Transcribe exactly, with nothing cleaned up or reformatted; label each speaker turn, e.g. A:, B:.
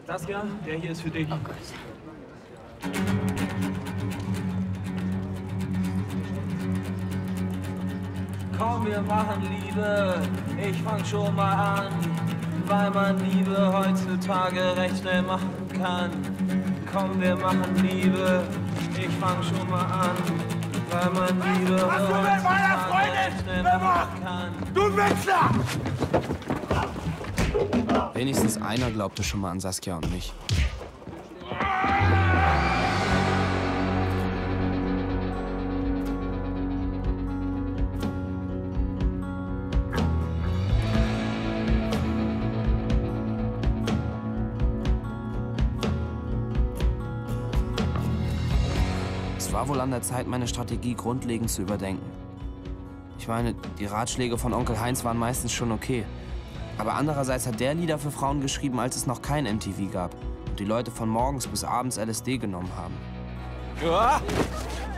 A: Saskia, der hier ist für dich.
B: Oh Gott.
A: Komm, wir machen Liebe, ich fang schon mal an, weil man Liebe heutzutage recht schnell machen kann. Komm, wir machen Liebe, ich fang schon mal an, weil man Liebe
C: Was du mit meiner
A: heutzutage recht schnell machen kann.
C: Du Wichser!
D: Wenigstens einer glaubte schon mal an Saskia und mich. Es war wohl an der Zeit, meine Strategie grundlegend zu überdenken. Ich meine, die Ratschläge von Onkel Heinz waren meistens schon okay. Aber andererseits hat der Lieder für Frauen geschrieben, als es noch kein M T V gab und die Leute von morgens bis abends L S D genommen haben.
A: Ja.